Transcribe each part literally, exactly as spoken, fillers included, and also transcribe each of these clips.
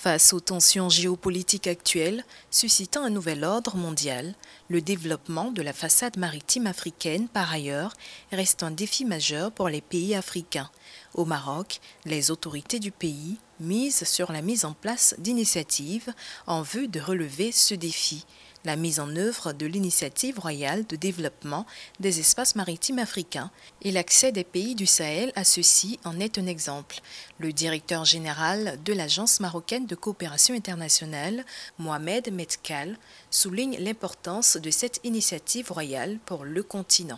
Face aux tensions géopolitiques actuelles, suscitant un nouvel ordre mondial, le développement de la façade maritime africaine, par ailleurs, reste un défi majeur pour les pays africains. Au Maroc, les autorités du pays misent sur la mise en place d'initiatives en vue de relever ce défi. La mise en œuvre de l'initiative royale de développement des espaces maritimes africains et l'accès des pays du Sahel à ceux-ci en est un exemple. Le directeur général de l'Agence marocaine de coopération internationale, Mohamed Medkal, souligne l'importance de cette initiative royale pour le continent.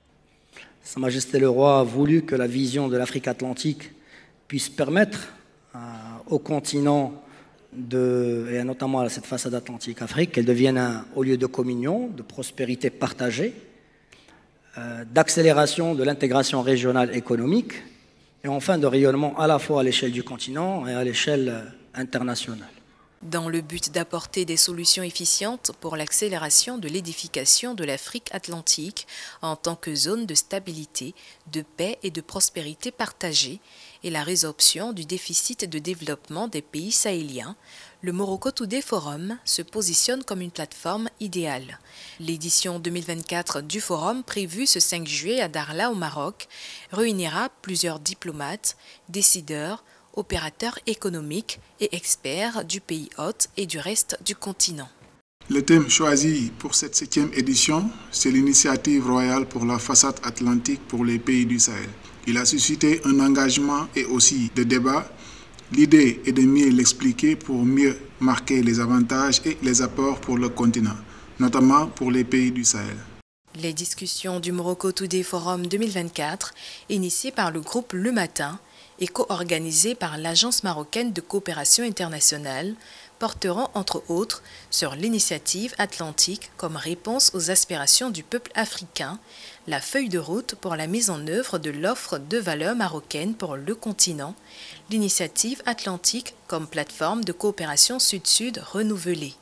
Sa Majesté le Roi a voulu que la vision de l'Afrique atlantique puisse permettre euh, au continent De, et notamment à cette façade Atlantique-Afrique, qu'elle devienne un haut lieu de communion, de prospérité partagée, euh, d'accélération de l'intégration régionale économique et enfin de rayonnement à la fois à l'échelle du continent et à l'échelle internationale. Dans le but d'apporter des solutions efficientes pour l'accélération de l'édification de l'Afrique atlantique en tant que zone de stabilité, de paix et de prospérité partagée et la résorption du déficit de développement des pays sahéliens, le Morocco Today Forum se positionne comme une plateforme idéale. L'édition deux mille vingt-quatre du forum, prévue ce cinq juillet à Dakhla au Maroc, réunira plusieurs diplomates, décideurs, opérateurs économiques et experts du pays hôte et du reste du continent. Le thème choisi pour cette septième édition, c'est l'initiative royale pour la façade atlantique pour les pays du Sahel. Il a suscité un engagement et aussi des débats. L'idée est de mieux l'expliquer pour mieux marquer les avantages et les apports pour le continent, notamment pour les pays du Sahel. Les discussions du Morocco Today Forum deux mille vingt-quatre, initiées par le groupe Le Matin, et co-organisées par l'Agence marocaine de coopération internationale, porteront entre autres sur l'initiative atlantique comme réponse aux aspirations du peuple africain, la feuille de route pour la mise en œuvre de l'offre de valeurs marocaine pour le continent, l'initiative atlantique comme plateforme de coopération sud-sud renouvelée.